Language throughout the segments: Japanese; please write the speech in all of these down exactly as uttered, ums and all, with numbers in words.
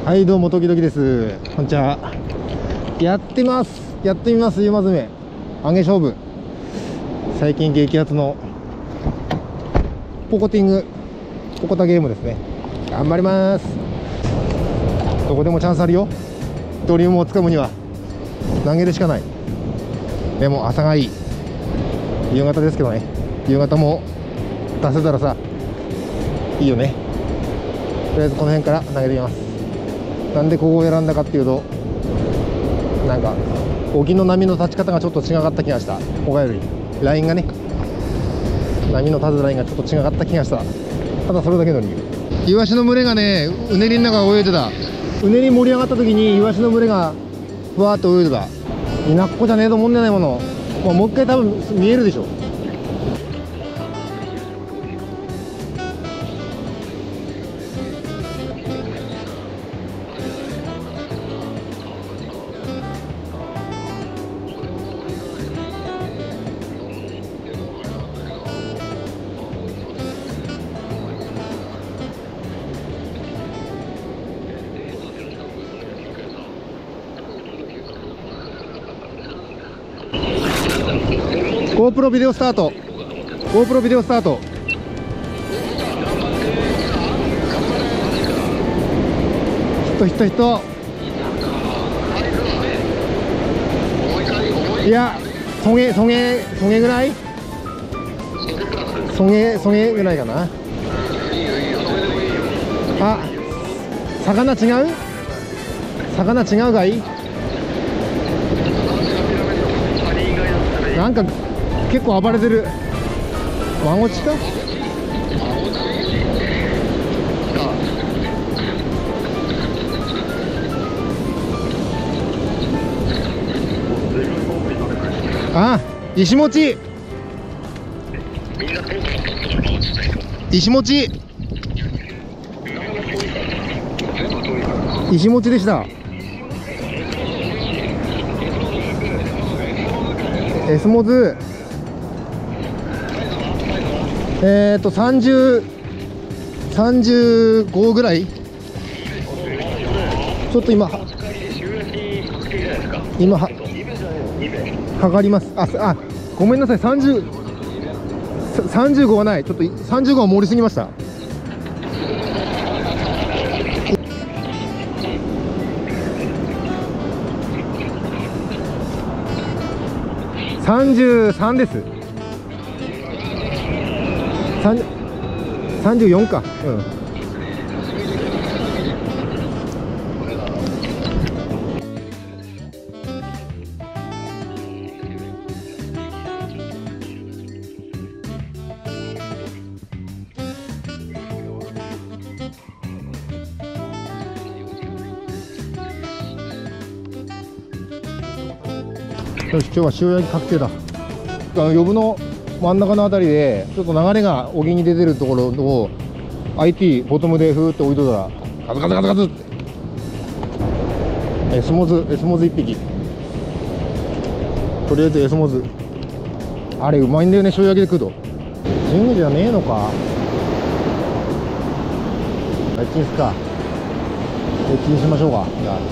はいどうも、時々です。こんにちは。やってますやってみます馬詰め上げ勝負。最近激アツのポコティングポコタゲームですね。頑張ります。どこでもチャンスあるよ。ドリームをつかむには投げるしかない。でも朝がいい。夕方ですけどね。夕方も出せたらさいいよね。とりあえずこの辺から投げてみます。なんでここを選んだかっていうと、なんか沖の波の立ち方がちょっと違かった気がした。他よりラインがね、波の立つラインがちょっと違かった気がした。ただそれだけの理由。イワシの群れがね、うねりの中を泳いでた。うねり盛り上がった時にイワシの群れがふわーっと泳いでた。いなっこじゃねえと思うんじゃないもの。まあ、もう一回多分見えるでしょ。GoPro ビデオスタート GoPro ビデオスタート。ヒットヒットヒット。いや、そげそげそげぐらいそげそげぐらいかな。あ、魚違う魚違うかい。なんか結構暴れてる。ワンオチか。あ、石持ち石持ち石持ちでした。エスモズえーとさんじゅう、さんじゅうごぐらい。ちょっと今今は測ります。ああ、ごめんなさい。さんじゅう、さんじゅうごはない。ちょっとさんじゅうごは盛りすぎました。さんじゅうさんです。さんじゅうよんか。うん。よし、今日は塩焼き確定だ。あの藪の真ん中のあたりでちょっと流れが沖に出てるところを アイティー ボトムでふーって置いといたらガツガツガツガツってエスモズエスモズいっぴき。とりあえずエスモズあれうまいんだよね、塩焼きで食うと。ジングじゃねえのか。エッチンすか。エッチンしましょうか。じゃあ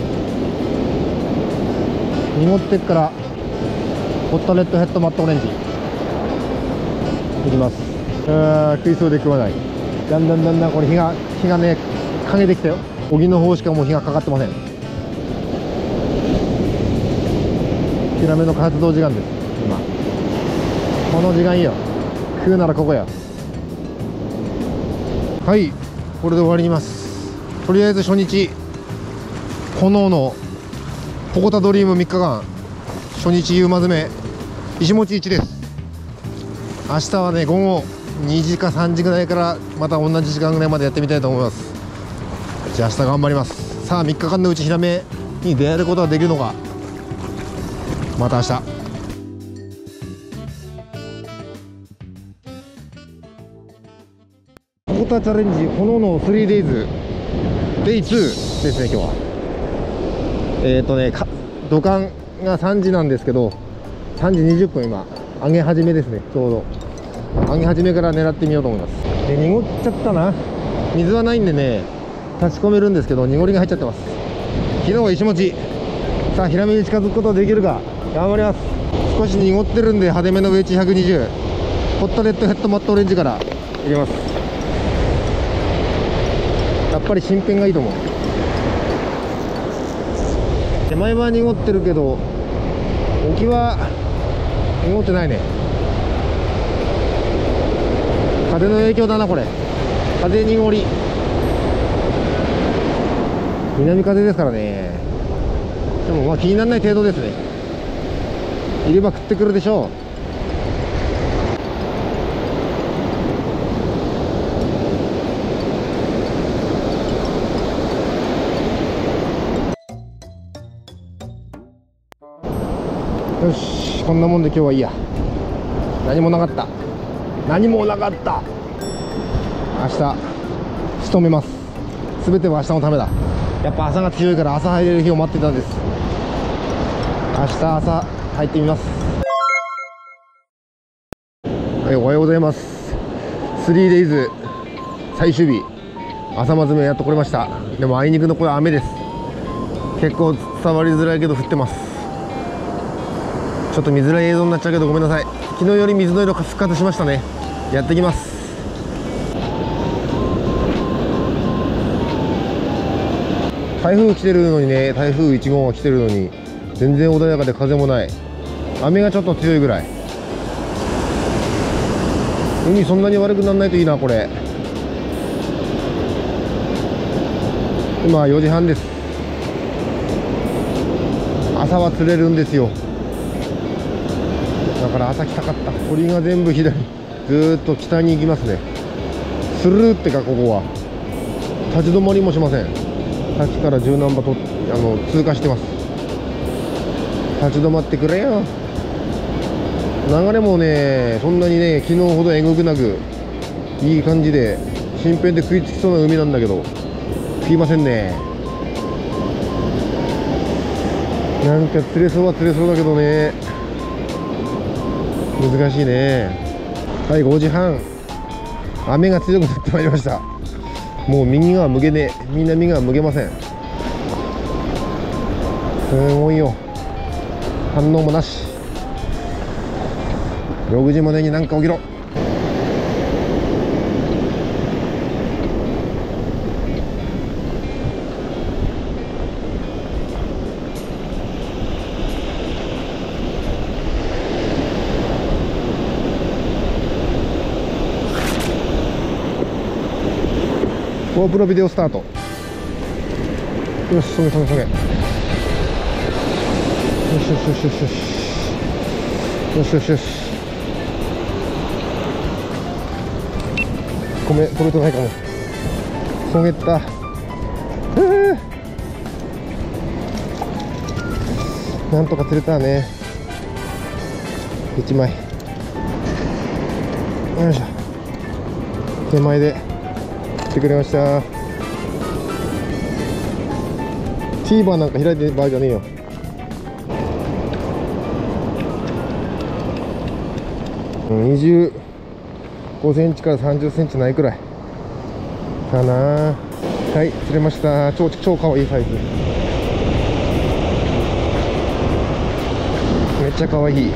濁ってっからホットレッドヘッドマットオレンジいきます。あー、食いそうで食わない。だんだんだんだんこれ火が火がね陰できたよ。荻の方しかもう火がかかってません。ヒラメの活動時間です。今この時間いいよ。食うならここや。はい、これで終わりにます。とりあえず初日炎のポコタドリームみっかかん初日夕馬詰め石持ちいちです。明日はね午後にじかさんじぐらいからまた同じ時間ぐらいまでやってみたいと思います。じゃあ明日頑張ります。さあみっかかんのうちヒラメに出会えることができるのか。また明日。ポコタチャレンジ炎の スリーデイズ デイツーですね。今日はえっ、ー、とね土管がさんじなんですけど、さんじにじゅっぷん今上げ始めですね。ちょうど上げ始めから狙ってみようと思います。で濁っちゃったな。水はないんでね、 立ち込めるんですけど、濁りが入っちゃってます。昨日は石持ち。さあヒラメに近づくことができるか。頑張ります。少し濁ってるんで派手めのウェッジひゃくにじゅう、ホットレッドヘッドマットオレンジから入れます。やっぱり新品がいいと思う。手前は濁ってるけど沖は濁ってないね。風の影響だなこれ。風濁り、南風ですからね。でもまあ気にならない程度ですね。いれば食ってくるでしょう。よし、こんなもんで今日はいいや。何もなかった。何もなかった。明日仕留めます。全ては明日のためだ。やっぱ朝が強いから朝入れる日を待ってたんです。明日朝入ってみます。はい、おはようございます。 スリーデイズ 最終日、朝まずめやっと来れました。でもあいにくのこれ雨です。結構伝わりづらいけど降ってます。ちょっと見づらい映像になっちゃうけどごめんなさい。昨日より水の色が復活しましたね。やってきます。台風来てるのにね、台風いち号が来てるのに全然穏やかで風もない。雨がちょっと強いぐらい。海そんなに悪くならないといいな。これ今よじはんです。朝は釣れるんですよ。だから朝来たかった。鳥が全部左ずーっと北に行きますね。スルーってかここは立ち止まりもしません。さっきから十何羽とあの通過してます。立ち止まってくれよ。流れもねそんなにね昨日ほどえぐくなくいい感じで身辺で食いつきそうな海なんだけど食いませんね。なんか釣れそうは釣れそうだけどね難しいね。はい、ごじはん、雨が強くなってまいりました。もう右側向けねえ。みんな右側向けません。すごいよ。反応もなし。ろくじまでになんか起きろ。GoPro ビデオスタート。よし、そげそげそげ。よしよしよしよしよしよしよしよし。ごめん、取れてないかも。そげったなんとか釣れたね。いちまい。よいしょ。手前で来てくれました。 T バーなんか開いてる場合じゃねえよ。にじゅうごセンチからさんじゅっセンチないくらいかな。はい、釣れました。超超かわいいサイズ。めっちゃかわいい。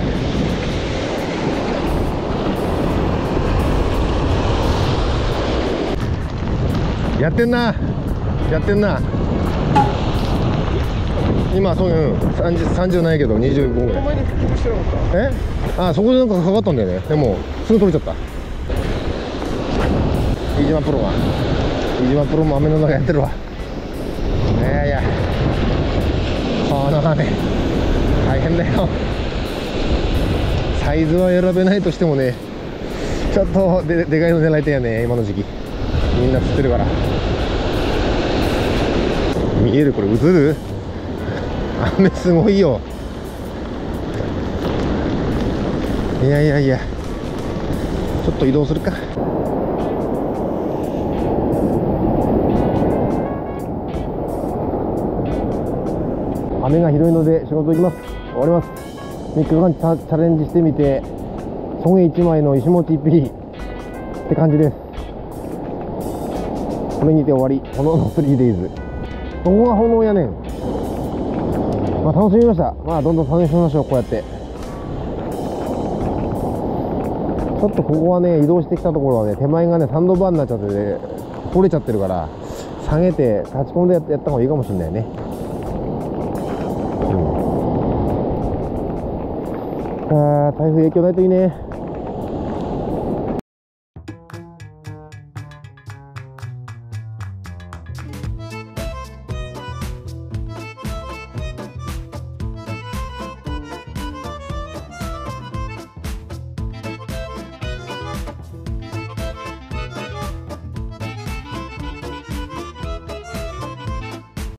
やってんなやってんな。今そういう、うん、さんじゅう、さんじゅうないけどにじゅうごぐらい。えあ、そこでなんかかかったんだよね。でもすぐ取れちゃった。飯島プロが飯島プロも雨の中やってるわ。いやいやこの雨大変だよ。サイズは選べないとしてもね、ちょっと で, でかいの狙いたいよね。今の時期みんな釣ってるから。見える？これ映る？雨すごいよ。いやいやいや、ちょっと移動するか。雨がひどいので仕事行きます。終わります。みっかかんチャチャレンジしてみて、ソゲいちまいの石持ちいっぴきって感じです。 これにて終わり。炎の スリーデイズ。ここが炎やねん。まあ楽しみました。まあどんどん楽しみましょう。こうやって。ちょっとここはね、移動してきたところはね、手前がね、サンドバーになっちゃってて、取れちゃってるから、下げて、立ち込んでやった方がいいかもしれないね。うん、あー、台風影響ないといいね。